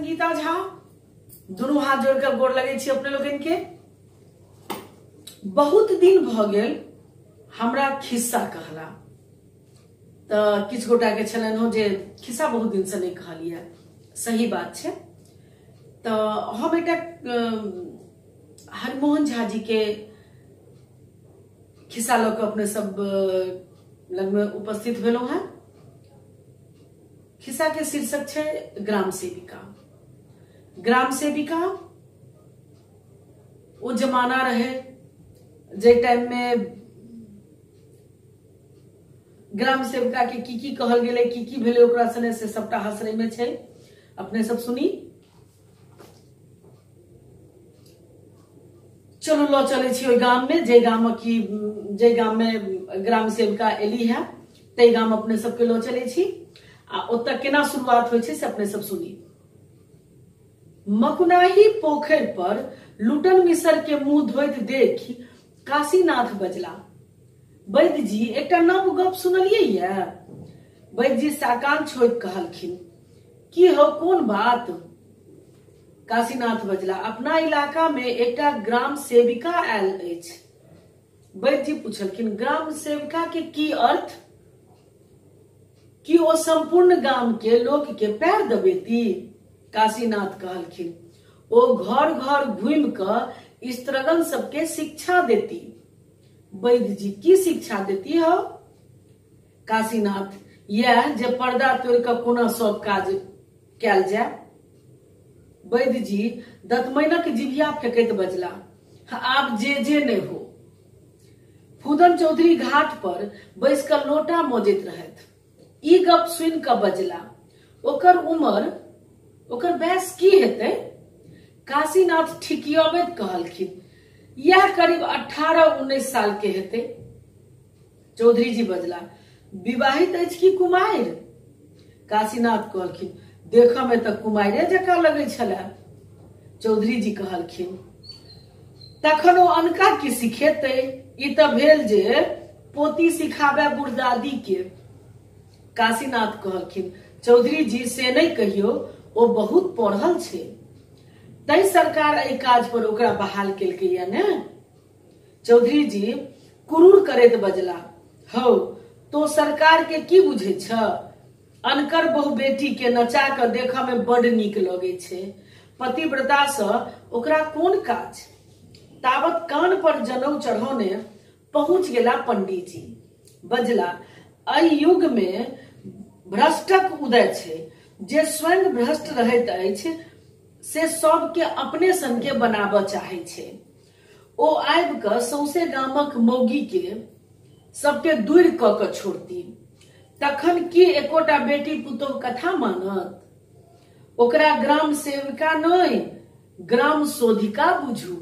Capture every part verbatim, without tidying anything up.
संगीता झा दोनों हाथ जोड़कर गोर लगे छी अपने लोगन के। बहुत दिन भ गेल हमरा खिस्सा कहला तो किछ गोटा के छलन हो जे खिस्सा बहुत दिन से नहीं कहलिए, सही बात छे। तो हम एक हरिमोहन झा जी के खिस्सा लग अपने सब लग में उपस्थित भेलौ हैं। खिस्सा के शीर्षक छे ग्राम सेविका। ग्राम सेविका वो जमाना रहे जे टाइम में ग्राम सेविका के की की कहल गेले, की की भेले ओकरा सने से सबटा हसरे में छे। अपने सब सुनी। चलो लो चले छी ओई गाम में, जे गाम की जे गाम में ग्राम सेविका एली है ते गाम अपने सबके लो चले छी। आ ओतऽ केना शुरुआत होय छे से अपने सब सुनी। मकुनाही पोखर पर लुटन मिसर के मुंह धोइत देख काशीनाथ बजला, वैद्य जी एकटा नव गप सुनलियै ये। वैद्य जी साकांक्ष होइत कहलखिन, की हो कोन बात? काशीनाथ बजला, अपना इलाका में एकटा ग्राम सेविका आयल अछि। वैद्य जी पूछलखिन, ग्राम सेविका के की अर्थ? कि ओ संपूर्ण गाम के लोक के पैर दबेती? काशीनाथ कहलखिन, ओ घर घर घूम कर स्त्रीगण सबके शिक्षा देती। वैद्य जी की शिक्षा देती हो? काशीनाथ, यह जे पर्दा तोड़ कर कोना सब काज कैल जाय। वैद्य जी दतमैनक जिभिया फेंकैत बजला, आब जे जे नहीं हो। फूदन चौधरी घाट पर बैस कर लोटा मौजैत रहत। ई गप सुन क बजला, ओकर उमर ओकर वयस की हेतै? काशीनाथ ठिकियाबैत कहलखिन, यह करीब अठारह उन्नीस साल के हेतै। चौधरी जी बजला, विवाहित अछि कि कुमारि? काशीनाथ कहलखिन, देखऽ में तऽ कुमारे जकाँ लगै छले। चौधरी जी कहलखिन, तखन ओ अनका की सिखेतै? ई तऽ भेल जे पोती सिखाबे बुढ़दादी के। काशीनाथ कहलखिन, चौधरी जी से नहीं कहियो, ओ बहुत पढ़ल छे, तै सरकार एहि काज पर ओकरा बहाल केलकैया ने। चौधरी जी कुरूर करैत बजला, हौ तो सरकार के की बुझे छ? अनकर बहु बेटी के नचा के देखा में बड़ नीक लगे छे, पतिव्रता से ओकरा कोन काज? तावत कान पर जनऊ चढ़ौने पहुंच गेला पंडित जी। बजला, एहि युग में भ्रष्टक उदय छे, जे स्वयं भ्रष्ट रहैत अछि से सबके अपने सन के बनाबऽ चाहे छे। ओ आबि क सौसे गामक मौगी के सबके दूर क के छोड़ती, तखन की एकोटा बेटी पुतोह कथा मानत? ओकरा ग्राम सेविका नहीं, ग्राम शोधिका बुझू।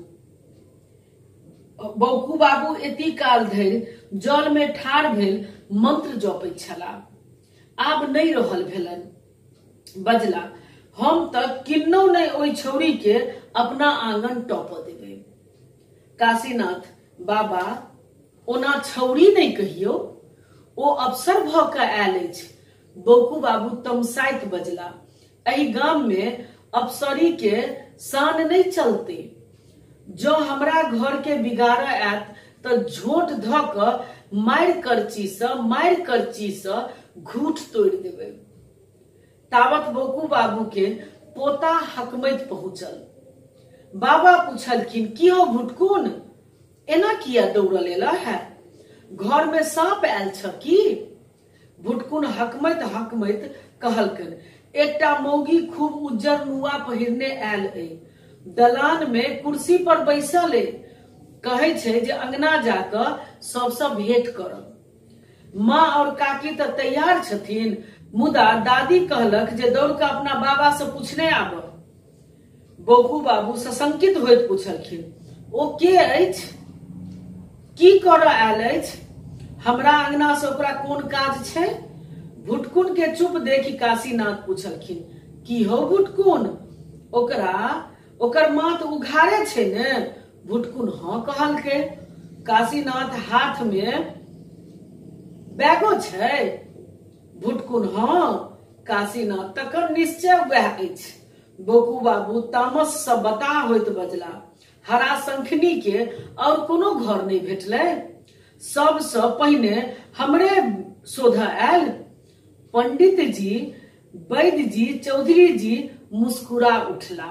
बौकू बाबू एती काल धरि जल में ठाढ़ भेल मंत्र जपैत छलाह, आब नहीं रहल भेलन। बजला, हम तक किन्नौ नहीं ओई छौरी के अपना आंगन टॉप देबे। काशीनाथ, बाबा ओना छौरी नहीं कहियो, ओ अवसर भ के आयल अछि। बौकू बाबू तमसाइत बजला, एहि गाम में अफसरी के शान नहीं चलते। जो हमरा घर के बिगाड़ आयत तो झोट ध क मारि करची से मारि करची से घूट तोड़ देवे। तावत बौकू बाबू के पोता हकमैत पहुंचल। बाबा पूछलखिन, की हो भुटकुन, एना किया दौड़ल एला है? घर में सांप आयल छ की? भुटकुन हकमैत हकमैत कहलकन, एकटा मौगी खूब उज्जर नुआ पहिरने आयल अइ, दलान में कुर्सी पर बैसल अइ, कहे छे जे अंगना जाकर सबसे भेंट करब। माँ और काकी तो तैयार छथिन, मुदा दादी कहलक जे दौड़ के अपना बाबा से पूछने आब। बौकू बाबू सशंकित होइत पूछलखिन, ओ के अछि? की कर आयल अछि? हमरा अंगना से ओकरा कोन काज छै? भुटकुन के चुप देखी काशीनाथ पूछलखिन, की हो भुटकुन, ओकरा ओकर माथ उघारे छे ने? भुटकुन हाँ कहलकै। काशीनाथ, हाथ में बैगो छै? भुटकुन हाँ। काशीनाथ, तकर निश्चय वह अछि। बोकू बाबू तामस से बता होइत बजला, हरा शंखनी के और कोनो घर नहीं भेटले, सबसे पहिने हमरे शोध आयल। पंडित जी, वैद्य जी, चौधरी जी मुस्कुरा उठला।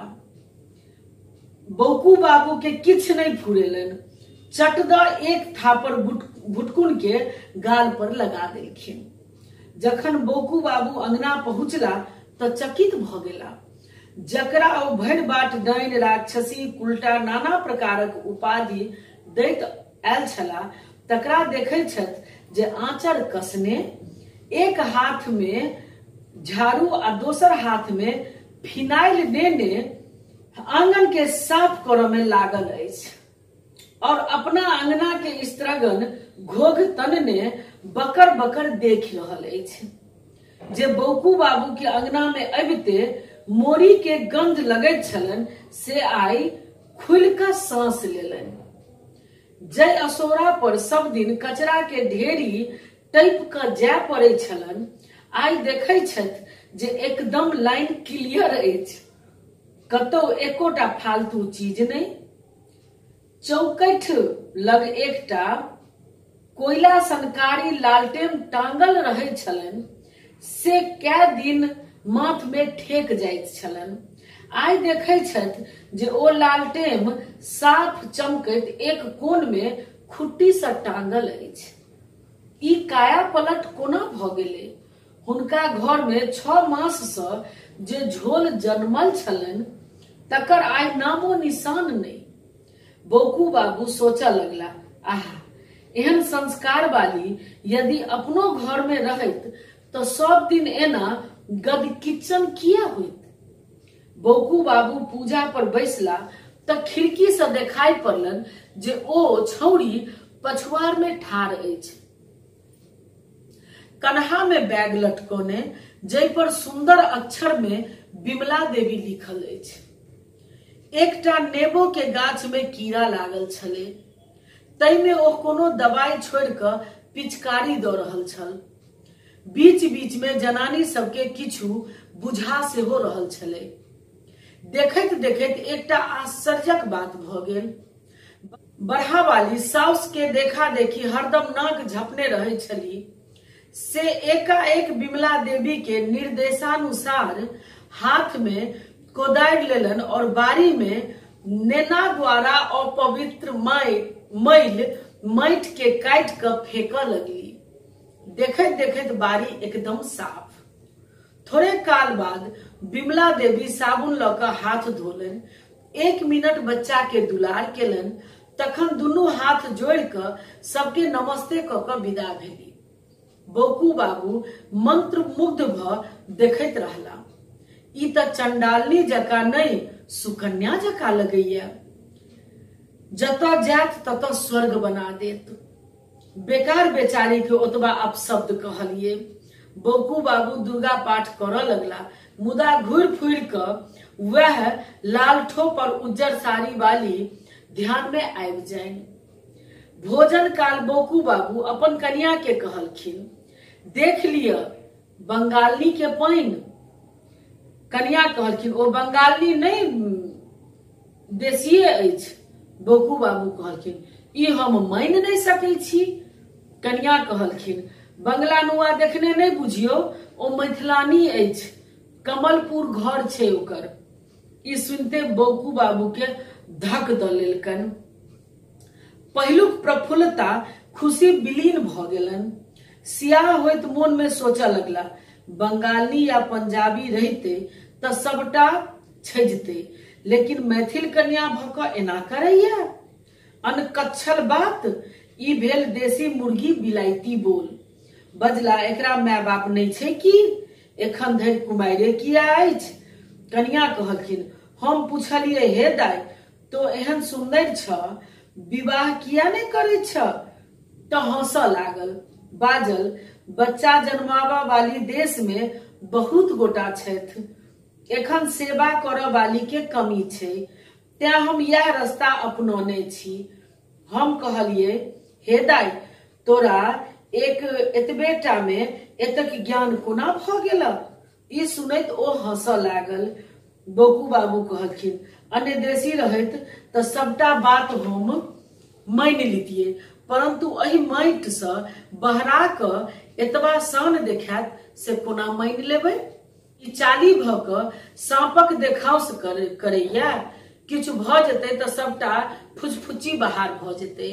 बोकू बाबू के किछ नहीं फुरेलन, चटदा एक थापर भुटकुन के गाल पर लगा देलखिन। जखन बोकू बाबू अंगना पहुंचला त चकित भ गेला। जकरा ओ भरि बाट डाइन, राक्षसी, उल्टा नाना प्रकारक उपाधि दैत आयल छला, तकरा देखै छथ जे आंचर कसने, एक हाथ में झाड़ू आ दोसर हाथ में फिनाइल नेने आंगन के साफ करऽ में लागल अछि और अपना अंगना के स्त्रगन घोघ तनने बकर बकर देख रहल अछि। जे बोकू बाबू के अंगना में अबिते मोरी के गंध लगैत छलन, से आई खुल का सांस लेलन। जय असोरा पर सब दिन कचरा के ढेरी टैप क जाय पड़े छलन, आई देखै छथ जे एकदम लाइन क्लियर अछि, कतौ एकोटा फालतू चीज नहीं। चौकठ लग एकटा कोयला सनकारी लालटेन टांगल रहे छलन, से कै दिन माथ में ठेक जाइत छलन। आई देखै छथ जे ओ लालटेन साफ चमकैत एक कोन में खुट्टी से टांगल अछि। ई काया पलट कोना भ गेलै? हुनका घर में छह मास से जे झोल जन्मल छलन, तकर आई नामो निशान नहीं। बोकू बाबू सोचा लगला, आहा, एहन संस्कार वाली यदि अपनो घर में रहत तो सब दिन एना गद किचन किया होइत। बोकू बाबू पूजा पर बैसला त खिड़की से देखाई पड़लन जे ओ छौड़ी पछुआर में ठाड़ अछि। कन्हा में बैग लटकौने, जै पर सुंदर अक्षर में विमला देवी लिखल अछि। एकटा नेबो के गाछ में कीड़ा लागल छले, तै में ओ कोनो दवाई छोड़ क पिचकारी द रहल छल। बीच बीच में जनानी सबके किछु बुझा सेहो रहल छले। देखैत देखैत एकटा आश्चर्यक बात भ गेल। बढ़ा वाली साउस के देखा देखी हरदम नाक झपने रहे छली, से एकाएक विमला देवी के निर्देशानुसार हाथ में कोदारि लेलन और बारी में नेना द्वारा अपवित्र मैल माटि के काट क फेंकऽ लगली। देखैत देखैत बारी एकदम साफ। थोड़े काल बाद विमला देवी साबुन ल क हाथ धोलन, एक मिनट बच्चा के दुलार केलन, तखन दुनू हाथ जोड़ क सबके नमस्ते क क विदा भेली। बोकू बाबू मंत्र मुग्ध भ देखैत रहला। ई त चंडालनी जका नहीं, सुकन्या जका लगैया। जतऽ जात ततऽ स्वर्ग बना देत। बेकार बेचारी के ओतबा अपशब्द कहलिए। बोकू बाबू दुर्गा पाठ करऽ लगला, मुदा घूर फुर क वह लाल ठोप और उज्जर साड़ी वाली ध्यान में आबि जाए। भोजन काल बोकू बाबू अपन कन्या के कहलखिन, देख लिय बंगालनी के पाइन। कन्या कहलखिन, ओ बंगालनी नहीं देशिये अछि। बोकू बाबू कहलखिन, ई हम मान नहीं सकै छी। कन्या कहलखिन, बंगला नुआ देखने नहीं बुझियो, ओ मैथिलानी अछि, कमलपुर घर छे ओकर। ई सुनते बोकू बाबू के धक द लेलकन। पहिलुक प्रफुल्लता खुशी विलीन भ गेलन। सियाह होइत मोन में सोचा लगला, बंगाली या पंजाबी रहते त सबटा छजते, लेकिन मैथिल कन्या भ क एना करैया। अनकच्छल बात, ई भेल देसी मुर्गी बिलाइती बोल। बजला, एकरा माय बाप नहीं छे कि? एखन धरि कुमारे किया अछि? कन्या कहलखिन, हम पूछलिए, हे दाई, तो एहन सुंदर छ, विवाह किया नहीं करे छ? त हंसऽ लागल, बाजल, बच्चा जन्मावा वाली देश में बहुत गोटा छथि, एखन सेवा करऽ वाली के कमी छै, तें हम यह रास्ता अपनौने छी। हम कहलिए, हे दाई, तोरा एक एतबेटा में एतक ज्ञान कोना भ गेल? ई सुनैत ओ हंसऽ लागल। बोकू बाबू कहलखिन अन्य देशी रहत त सबटा बात हम मान लितिये, परंतु अही माटि से बहरा क एतबा शान देखात से कोना मान लेबै। ई चाली भ क साँपक देखाउस कर करैया, किछु भ जेतै त सबटा फुचफुची बाहर भ जेतै।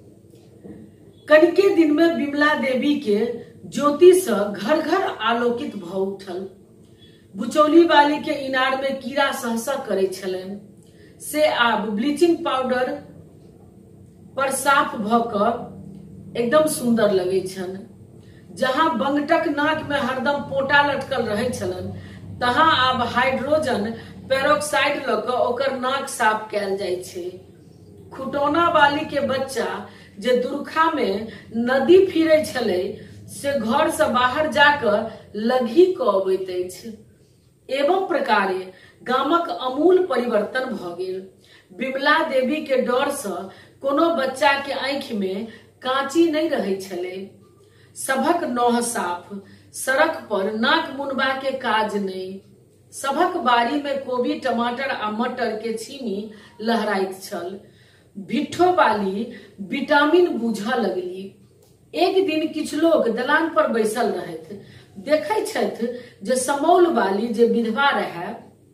कनिके दिन में विमला देवी के ज्योति से घर घर आलोकित भ उठल। बुचौली वाली के इनार में कीड़ा सहसा करे छलन से आब ब्लीचिंग पाउडर पर साफ भ क एकदम सुंदर लगे छन। जहां बंगटक नाक में हरदम पोटा लटकल रहे छलन, तहां आब हाइड्रोजन पेरोक्साइड ल क ओकर नाक साफ कैल जाय छै। खुटौना वाली के बच्चा जे दुर्खा में नदी फिरे छले से घर से बाहर जाकर लघी क अबैत अछि। एवं प्रकारे गामक अमूल परिवर्तन भ गेल। विमला देवी के डर से कोनो बच्चा के आंख में कांची नहीं रहे छले। सभक नौह साफ, सड़क पर नाक मुनबा के काज नहीं। सभक बाड़ी में कोबी टमाटर आ मटर के छीमी लहराइत छल। भिट्ठो वाली विटामिन बूझा लगली। एक दिन किछु लोग दलान पर बैसल रहत, देखै छथि जे समौल वाली जे विधवा रहे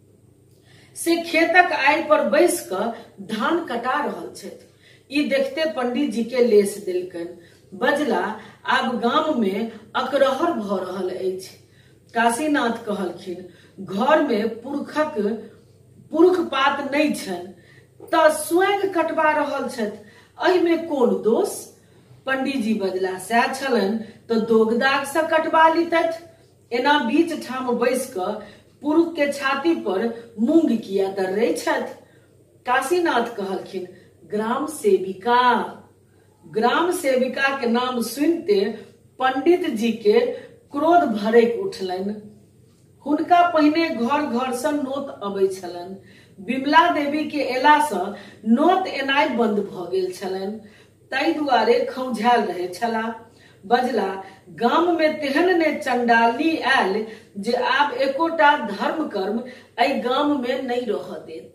से खेतक आड़ि पर बैस क धान कटा रहल छथि। ई देखते पंडित जी के लेस देलकन। बजला आब गाम में अकरहर भ रहल अछि। काशीनाथ कहलखिन घर में पुरखक पुरख पात नहीं छन त स्वयं कटवा रहल छथि, एहि में कोन दोष। पंडित जी बजला सएह छलन तो दोगदाग से कटवा लितथि। एना बीच ठाम बैस क पुरुष के छाती पर मूंग किया दर्रे छथि। काशीनाथ कहलखिन ग्राम सेविका। ग्राम सेविका के नाम सुनते पंडित जी के क्रोध भड़क उठलनि। हुनका पहिने घर घर से नोत अबै छलनि। विमला देवी के एला से नोत एनाइ बंद भ गेल छलनि, ताहि दुआरे खौंझायल रहे छला। बजला गाम में तेहन ने चंडाली आयल जे आब एकोटा धर्म कर्म एहि गाम में नहीं रह देत।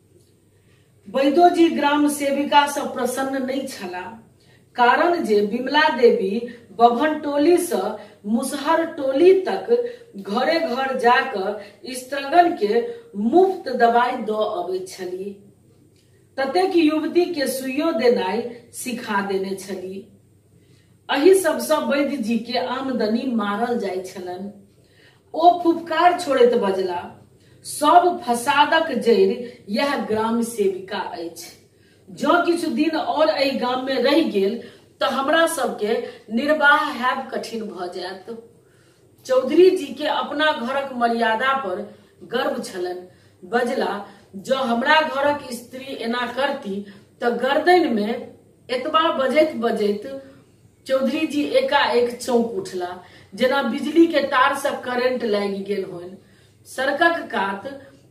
वैदो जी ग्राम सेविका से प्रसन्न नहीं छला, कारण जे विमला देवी बभन टोली से मुसहर टोली तक घरे घर जाकर स्त्रगन के मुफ्त दवाई द अबैत छली। ततेक युवती के सुइयो देनाई सिखा देने छली। अही सबसे वैद्य जी के आमदनी मारल जाय छलन। ओ फुफकार छोड़ैत बजला सब फसादक जड़ि यह ग्राम सेविका अछि। जो किछु दिन और एहि गाम में रहि गेल तो हमरा सबके निर्वाह हैब कठिन भ जायत। चौधरी जी के अपना घरक मर्यादा पर गर्व छलन। बजला जो हमरा घरक स्त्री एना करती तो गर्दन में एतबा बजैत बजैत चौधरी जी एकाएक चौंक उठला, जेना बिजली के तार से करंट लागि गेल होन। सड़कक कात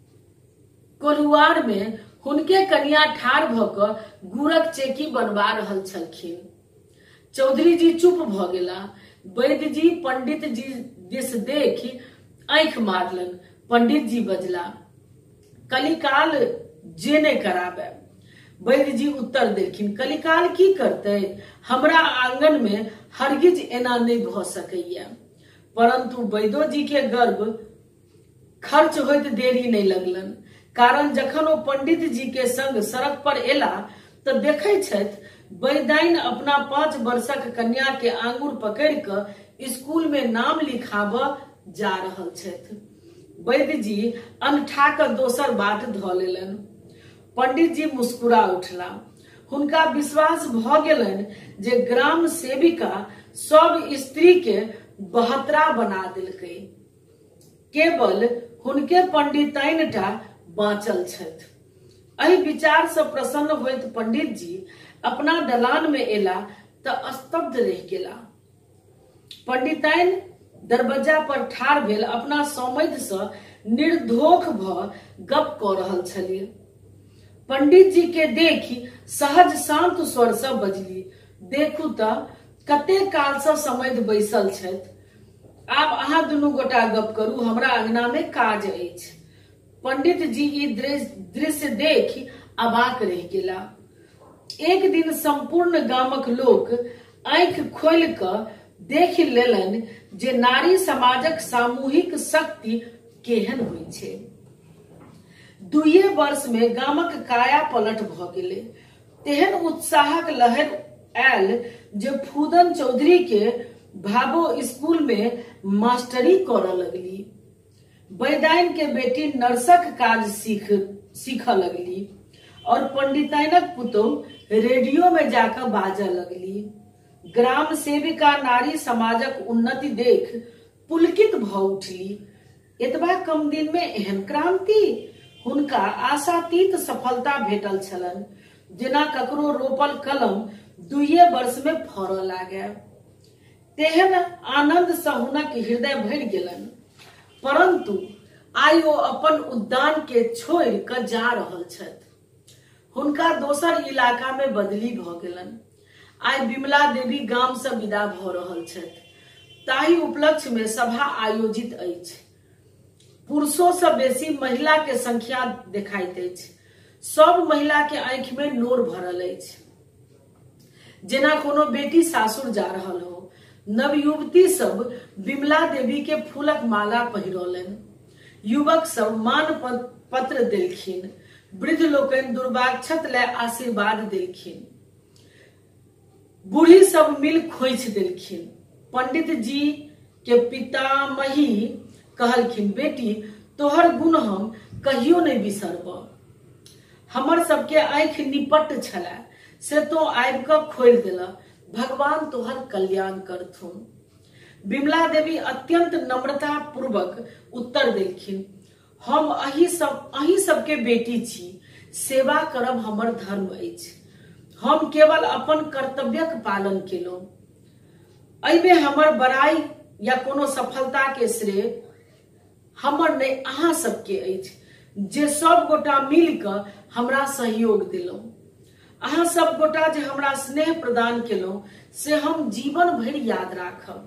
कोलुआर में हुनके कन्या ठाढ़ भ क गुड़क चेकी बनवा रहल छलखिन। चौधरी जी चुप भ गेला। वैद्य जी पंडित जी दिस देखि आंख मारलन। पंडित जी बजला कलिकाल जे ने कराबे। वैद्य जी उत्तर देलखिन कलिकाल की करते, हमरा आंगन में हरगिज एना नहीं भ सकैया। परंतु वैद्यो जी के गर्भ खर्च होइत देरी नहीं लगलन, कारण जखन ओ पंडित जी के संग सड़क पर एला तो देखे छथि वैदाइन अपना पांच वर्षक कन्या के आंगुर पकड़ क स्कूल में नाम लिखाब जा रहल छथि। वैद्य जी अनठा क दोसर बाट ध लेलन। पंडित जी मुस्कुरा उठला। हुनका विश्वास भ गेलन जे ग्राम सेविका सब स्त्री के बहत्रा बना देलकै। केवल हुनके पंडिताइन टा बाँचल छथि। एहि विचार से प्रसन्न होइत पंडित जी अपना दलान में एला त स्तब्ध रह गेला। पंडिताइन दरवाजा पर ठाढ़ भेल अपना समैध से निर्धोख भ गप क रहल छलीह। पंडित जी के देखी सहज शांत स्वर से बजली देखू त कते काल से समैध बैसल छथि। आब अहाँ दुनू गोटा गप करू, हमरा अंगना में काज अछि। पंडित जी ई दृश्य देख अबाक रह गेला। एक दिन संपूर्ण गामक लोक आंखि खोलि क देख लेलनि जे नारी समाजक सामूहिक शक्ति केहन होइ छै। दुइये वर्ष में गामक काया पलट भ गेलै। तेहन उत्साहक लहर आयल जे फूदन चौधरी के भाबो स्कूल में मास्टरी करऽ लगली। बैदाइन के बेटी नर्सक काज सीख सीख लगली और पंडिताइनक पुतोह रेडियो में जाकर बाजऽ लगली। ग्राम सेविका नारी समाजक उन्नति देख पुलकित भ उठली। एतबा कम दिन में एहन क्रांति हुनका आशातीत सफलता भेटल छलनि, जेना ककरो रोपल कलम दुइये वर्ष में फरऽ लागे। तेहन आनंद सँ हुनक हृदय भरि गेलनि। परंतु आइ ओ अपन उद्यान के छोड़ि क जा रहल छथि। हुनका दोसर इलाका में बदली भ गेलनि। आइ विमला देवी गाम से विदा भ रहल छथि। ताहि उपलक्ष्य में सभा आयोजित अछि। पुरुषों से बेसी महिला के संख्या देखाइत अछि। सब महिला के आंखि में नोर भरल अछि, जेना कोनो बेटी सासुर जा रहल हो। नवयुवती सब विमला देवी के फूलक माला पहिरौलनि। युवक सब मान पत्र देलखिन। वृद्ध लोकनि दुर्वाक्षत लय आशीर्वाद देलखिन। बूढ़ी सब मिल खोइछ देलखिन। पंडित जी के पितामही कहलखिन, बेटी तोहर गुण हम कहियो नहीं बिसरब। हमर सबके आंखि निपट छला से तो आबि क खोल देला। भगवान तोहर कल्याण करथुन। विमला देवी अत्यंत नम्रता पूर्वक उत्तर देलखिन, हम अही सब अही सबके बेटी छी। सेवा करब हमर धर्म अछि। हम केवल अपन कर्तव्यक पालन केलहुं। एहिमे हमर बड़ाई या कोनो सफलता के श्रेय हमर नहीं अहाँ सबके अछि, जे सब गोटा मिल क हमरा सहयोग दिलौं। अहाँ सब गोटा जे हमरा स्नेह प्रदान केलौं से हम जीवन भरि याद राखब।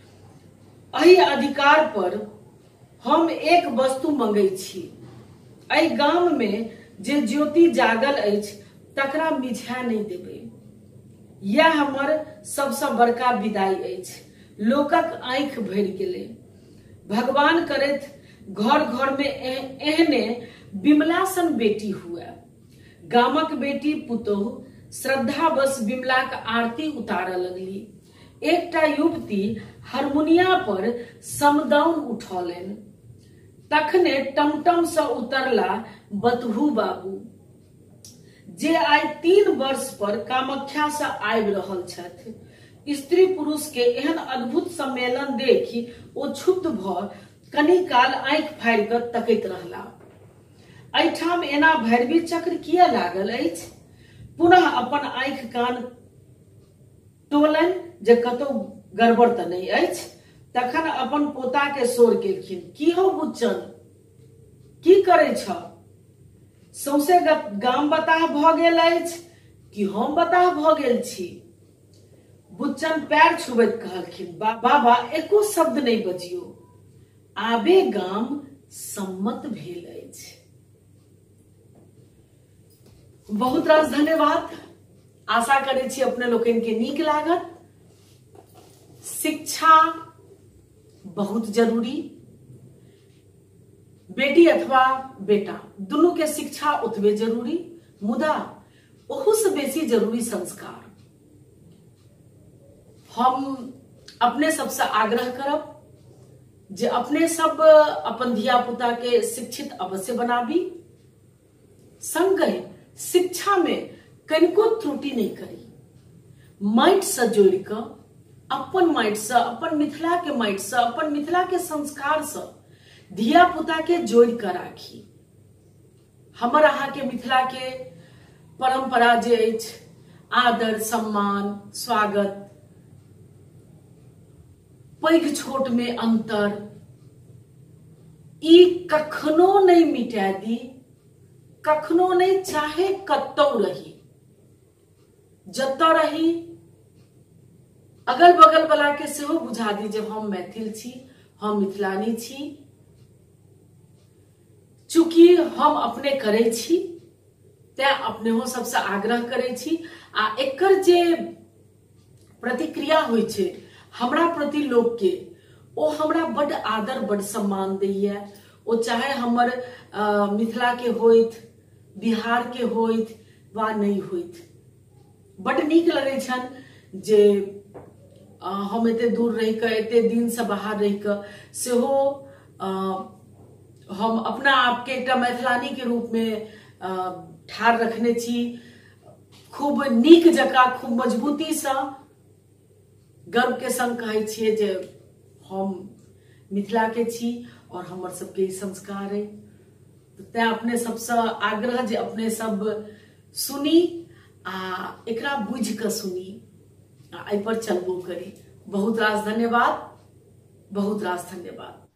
एहि अधिकार पर हम एक वस्तु मंगै छी। एहि गाम में जे ज्योति जागल अछि तकरा मिझा नहीं देबै। यह हमर सबसे बड़का विदाई अछि। लोकक आंखि भरि गेलै। भगवान करैत घर घर में एहने विमला सन बेटी हुए। गामक बेटी पुतोह श्रद्धावश विमलाक आरती उतारऽ लगली। एकटा युवती हारमोनिया पर समदाउन उठौलनि। तखने टमटम से उतरला बतहू बाबू, जे आइ तीन वर्ष पर कामाख्या से आबि रहल छथि। स्त्री पुरुष के एहन अद्भुत सम्मेलन देखि ओ क्षुब्ध भ कनी काल आंखि फाड़ि क तकैत रहला। एहिठाम एना भैरवी चक्र किया लागल अछि? पुनः अपन आंखि कान टोलनि जे कतौ गड़बड़ त नहीं अछि। तखन अपन पोता के सोर केलखिन, की हो बुच्चन, की करे छ? सौंसे गाम बताह भ गेल अछि कि हम बताह भ गेल छी? बुच्चन पैर छुबैत कहलखिन, बा, बाबा एको शब्द नहीं बजियो। आबे गाम सम्मत भेल अछि। बहुत रास धन्यवाद। आशा करै छी अपने लोकनि के नीक लागत। शिक्षा बहुत जरूरी। बेटी अथवा बेटा दुनू के शिक्षा उतबे जरूरी, मुदा ओहू से बेसी जरूरी संस्कार। हम अपने सबसे आग्रह करब जे अपने सब अपन धिया पुता के शिक्षित अवश्य बनाबी। संगहि शिक्षा में कनिको त्रुटि नहीं करी। माटि से जोड़ क अपन माटि से, अपन मिथिला के माटि से, अपन मिथिला के संस्कार से धिया पुता के जोड़ कर राखी। हमर अहाँ के मिथिला के परंपरा जे अछि, आदर सम्मान स्वागत, पैघ छोट में अंतर, ई कखनो नहीं मिटा दी, कखनो नहीं, चाहे कतौ रही, जतौ रही, अगल बगल वाला के सेहो बुझा दी जे हम मैथिल छी, हम मिथिलानी छी। चूंकि हम अपने करे छी तैं अपने हो सबसे आग्रह करे छी आ एकर जे प्रतिक्रिया होइ छै हमरा प्रति लोग के, ओ हमरा बड़ आदर बड़ सम्मान दैया। ओ चाहे हमर मिथिला के होइत, बिहार के होइत वा नहीं होइत, बड़ नीक लगे छन जे हम एते दूर रह के, एते दिन से बाहर रह के सेहो हम अपना आप के एकटा मैथिलानी के रूप में ठाड़ रखने छी। खूब नीक जका, खूब मजबूती से गर्व के संग कहे छिए जे हम मिथिला के छी और हमर सबके संस्कार है। तो तै अपने सबसे आग्रह जे अपने सब सुनी आ एकरा बुझ के सुनी आ एहि पर चलबो करी। बहुत रास धन्यवाद, बहुत रास धन्यवाद।